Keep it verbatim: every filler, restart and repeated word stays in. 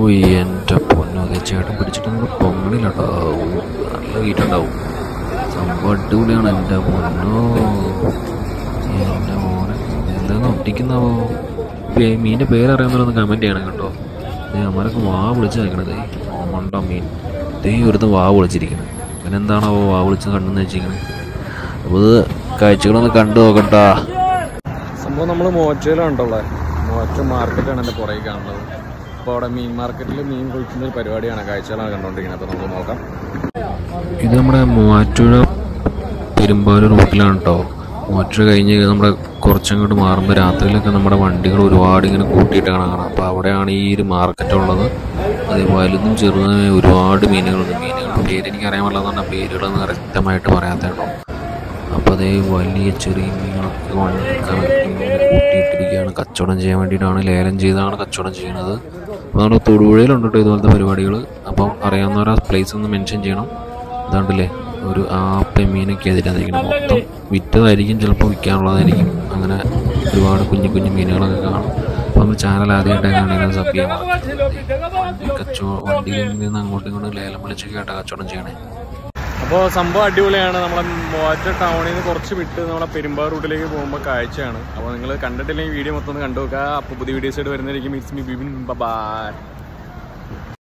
എൻ്റെ പൊന്നോ അതെ ചേട്ടൻ പിടിച്ചിട്ട് നമുക്ക് പൊങ്ങണില്ലട്ടോ. നല്ല വീട്ടുണ്ടാവും. സംഭവം അടിപൊളിയാണ് എൻ്റെ പൊന്നോ. എൻ്റെ മോനെ എന്താന്ന് ഒട്ടിക്കുന്നാവോ? മീനിൻ്റെ പേരറിയാവുന്നവരൊന്ന് കമൻറ്റ് ചെയ്യണം കേട്ടോ. അമ്മമാരൊക്കെ വാ വിളിച്ച് നിൽക്കണത്. ഓമണ്ടോ മീൻ ദേ ഒരുത്ത് വാ വിളിച്ചിരിക്കണം. പിന്നെ എന്താണാവോ വാ വിളിച്ച് കണ്ടെന്ന് വെച്ചിരിക്കുന്നത്. അപ്പോൾ ഇത് കാഴ്ചകളൊന്ന് കണ്ടു നോക്കട്ടാ. സംഭവം നമ്മൾ മോറ്റയിലാണുള്ളത്. മോറ്റ മാർക്കറ്റാണ് എൻ്റെ പുറകെ കാണുന്നത്. അപ്പോൾ അവിടെ മീൻ മാർക്കറ്റിൽ മീൻ കുഴിക്കുന്ന ഒരു പരിപാടിയാണ്, കാഴ്ചകളാണ് കണ്ടുകൊണ്ടിരിക്കുന്നത്. അപ്പോൾ നമുക്ക് നോക്കാം. ഇത് നമ്മുടെ മൂവാറ്റുപുഴ പെരുമ്പാവൂർ റൂട്ടിലാണ് കേട്ടോ. മൂവാറ്റുപുഴ കഴിഞ്ഞ് നമ്മുടെ കുറച്ചങ്ങോട്ട് മാറുമ്പോൾ രാത്രിയിലൊക്കെ നമ്മുടെ വണ്ടികൾ ഒരുപാട് ഇങ്ങനെ കൂട്ടിയിട്ടാണ് കാണാം. അപ്പോൾ അവിടെയാണ് ഈ ഒരു മാർക്കറ്റ് ഉള്ളത്. അതേ വലുതും ചെറുതുമായ ഒരുപാട് മീനുകളുണ്ട്. മീനുകളുടെ പേര് എനിക്ക് അറിയാൻ പാടില്ലെന്നാണ് പേരുകളൊന്നും കറക്റ്റമായിട്ട് പറയാത്ത കേട്ടോ. അപ്പോൾ അതേ വലിയ ചെറിയ മീനുകളൊക്കെ വണ്ടി കൂട്ടിയിട്ടിരിക്കുകയാണ്. കച്ചവടം ചെയ്യാൻ വേണ്ടിയിട്ടാണ്, ലേലം ചെയ്താണ് കച്ചവടം ചെയ്യുന്നത്. അപ്പോൾ നമ്മുടെ തൊടുപുഴയിലുണ്ട് കേട്ടോ ഇതുപോലത്തെ പരിപാടികൾ. അപ്പം അറിയാവുന്നവർ ആ പ്ലേസ് ഒന്ന് മെൻഷൻ ചെയ്യണം. ഇതാണ്ടല്ലേ ഒരു ആപ്പ മീനൊക്കെ അതിലായിരിക്കണം. മൊത്തം വിറ്റതായിരിക്കും, ചിലപ്പോൾ വിൽക്കാനുള്ളതായിരിക്കും. അങ്ങനെ ഒരുപാട് കുഞ്ഞു കുഞ്ഞു മീനുകളൊക്കെ കാണും. അപ്പോൾ നമ്മൾ ചാനൽ ആദ്യമായിട്ടാണ് സബ് ചെയ്യാൻ കച്ചവടം വണ്ടിയിൽ നിന്ന് അങ്ങോട്ടും ഇങ്ങോട്ടും ലേലം വിളിച്ചൊക്കെ ആയിട്ടാണ് കച്ചവടം ചെയ്യണേ. അപ്പോൾ സംഭവം അടിപൊളിയാണ്. നമ്മളെ മൂവാറ്റുപുഴ ടൗണിൽ നിന്ന് കുറച്ച് വിട്ട് നമ്മളെ പെരുമ്പാവൂർ റൂട്ടിലേക്ക് പോകുമ്പോൾ കാഴ്ചയാണ്. അപ്പോൾ നിങ്ങൾ കണ്ടിട്ടില്ലെങ്കിൽ വീഡിയോ മൊത്തം ഒന്ന് കണ്ടു നോക്കുക. അപ്പോൾ പുതിയ വീഡിയോസ് ആയിട്ട് വരുന്നതായിരിക്കും. It's me Bibin. ബൈ.